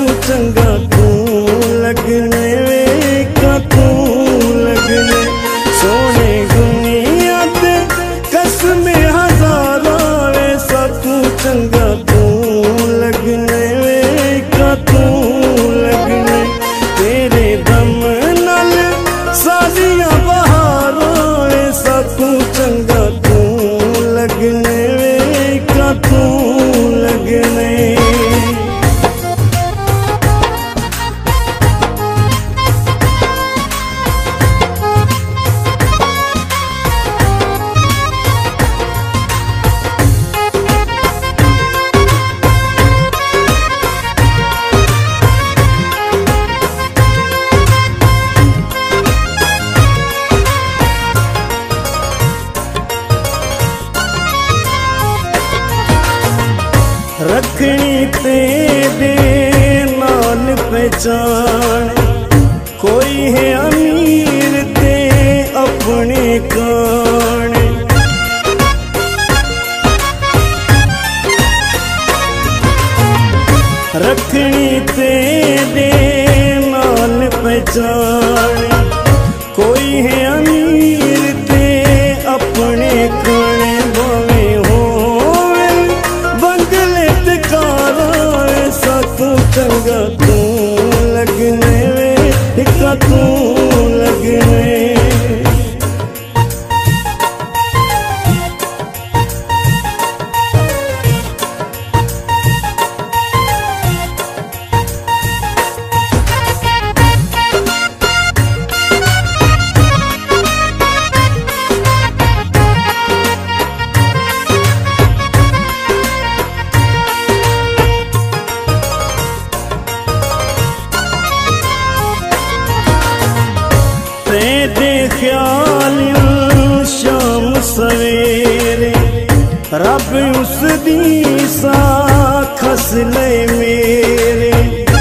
सकूं चंगा तू लगने वे का तू लगने सोने दुनिया ते कसम हजारां वे सकूं चंगा तू लगने वे का तू लगने तेरे दम नाल साजियां बहारां वे सकूं चंगा तू लगने वे का तू लगने रखनी तेरे नाल पहचान कोई है अमीर ते अपने कान रखनी तेरे नाल पहचान कोई है अमीर ते अपने कान भावे होवे बंगले ते कारा सकूं चंगा तू लगने वे का तू लगने तेरे ख्याल शाम सवेरे रब उस दी सा खसले मेरे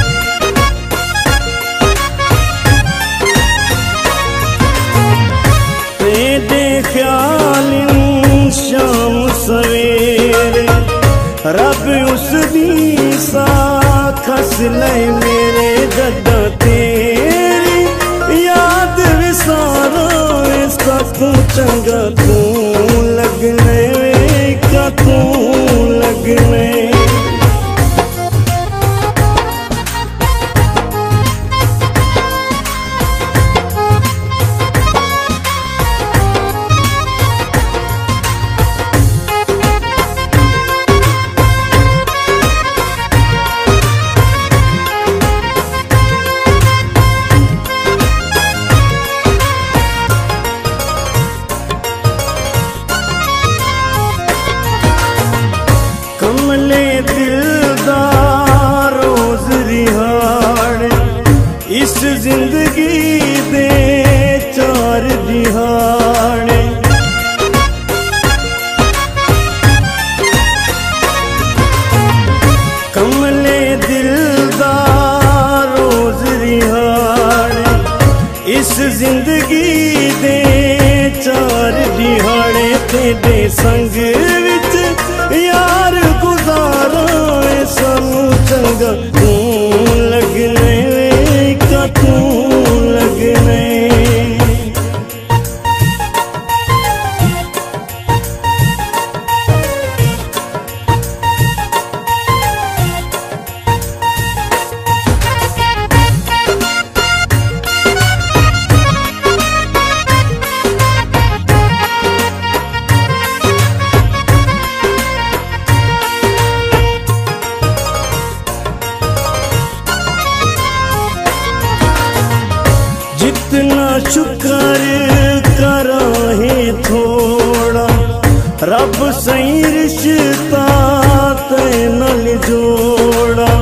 तेरे ख्याल शाम सवेरे रब उस दी सा खसले मेरे जदा तेरी याद विसारा सकूं चंगा तू लगने वे का तू लगने कमले दिलदार रोज रिहाड़ इस जिंदगी दे चार दिहाड़े कमले दिलदार रोज रिहाड़ इस जिंदगी दे चार दिहाड़े तेरे संग विच यार गुजारा सानू चंगा तू लगने वे का तू लगने जितना शुक्र करा है थोड़ा रब सही रिश्ता ते नल जोड़ा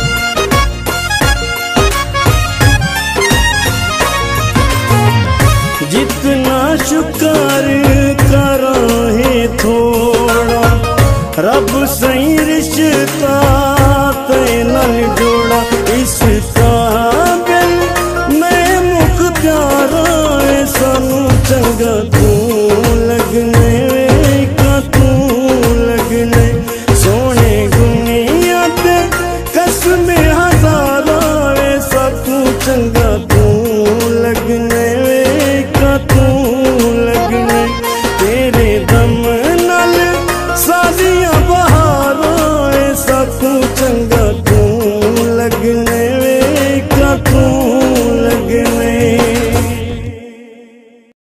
जितना शुक्र करा है थोड़ा रब सही रिश्ता ते नल जोड़ा इस काबिल मैं मुख्तारा सानू चंगा तू लगने वे का तू लगने लगने